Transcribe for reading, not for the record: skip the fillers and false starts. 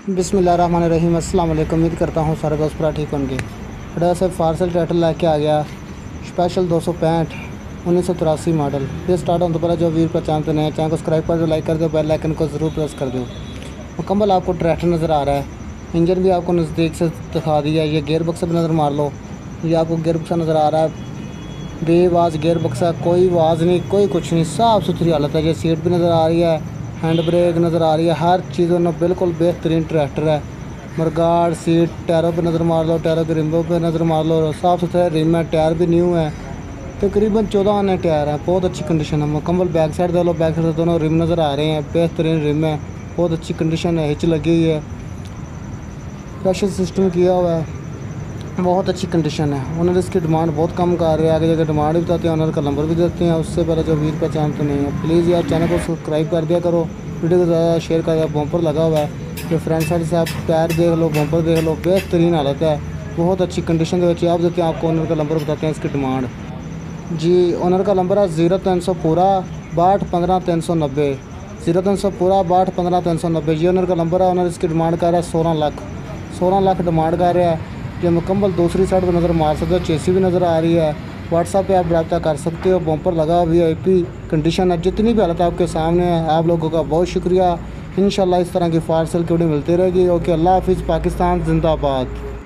बिस्मिल्लाहिर्रहमानिर्रहीम। अस्सलाम वालेकुम। उम्मीद करता हूँ सारे दोस्त पूरा ठीक होंगे। बड़ा से फारसल ट्रैक्टर लेके आ गया, स्पेशल 265 1983 मॉडल। ये स्टार्ट होने तो पहले जो वीर पर चैनल नए चैनल को सब्सक्राइब कर दो, लाइक कर दो, बेल आइकन को ज़रूर प्रेस कर दो। मुकम्मल आपको ट्रैक्टर नज़र आ रहा है। इंजन भी आपको नज़दीक से दिखा दिया। ये गेयर बक्सा भी नज़र मार लो, ये आपको गेयर बक्सा नज़र आ रहा है। बेवाज गेयर बक्सा, कोई आवाज़ नहीं, कोई कुछ नहीं, साफ़ सुथरी हालत है। ये सीट भी नज़र आ रही है, हैंड ब्रेक नज़र आ रही है, हर चीज़ों में बिल्कुल बेहतरीन ट्रैक्टर है। मरगाड़ सीट, टायरों पे नज़र मार लो, टायरों के रिम्बों पे नज़र मार लो, साफ़ सुथरे रिम है, टायर भी न्यू है। तकरीबन 14 आने टायर हैं, बहुत अच्छी कंडीशन है। मुकम्मल बैक साइड दे लो, बैक साइड दोनों रिम नज़र आ रहे हैं, बेहतरीन रिम है, बहुत अच्छी कंडीशन है। हिच लगी हुई है, प्रेशर सिस्टम किया हुआ है, बहुत अच्छी कंडीशन है। ओनर इसकी डिमांड बहुत कम कर रहे हैं, आगे जाकर डिमांड भी बताते हैं, ओनर का नंबर भी देते हैं। उससे पहले जो वीर का चैनल तो नहीं है, प्लीज़ यार चैनल को सब्सक्राइब कर दिया करो, वीडियो को ज़्यादा शेयर कर दिया। बम्पर लगा हुआ है, जो फ्रंट साइड से आप टायर देख लो, बम्पर देख लो, बेहतरीन हालत है, बहुत अच्छी कंडीशन के आप देते हैं। आपको ओनर का नंबर बताते हैं, इसकी डिमांड जी। ओनर का नंबर है 0300 पूरा 62 15 390, 0300 पूरा 62 15 390। ये ओनर का नंबर है। ओनर इसकी डिमांड कर रहा है 16 लाख डिमांड कर रहा है। जो मुकम्मल दूसरी साइड पर नज़र मार सकते हो, चेसी भी नज़र आ रही है। व्हाट्सएप पे आप रब्ता कर सकते हो। बम्पर लगा VIP कंडीशन है, जितनी भी हालत आपके सामने है। आप लोगों का बहुत शुक्रिया। इंशाल्लाह इस तरह की फारसल की वीडियो मिलती रहेगी। ओके, अल्लाह हाफिज़। पाकिस्तान जिंदाबाद।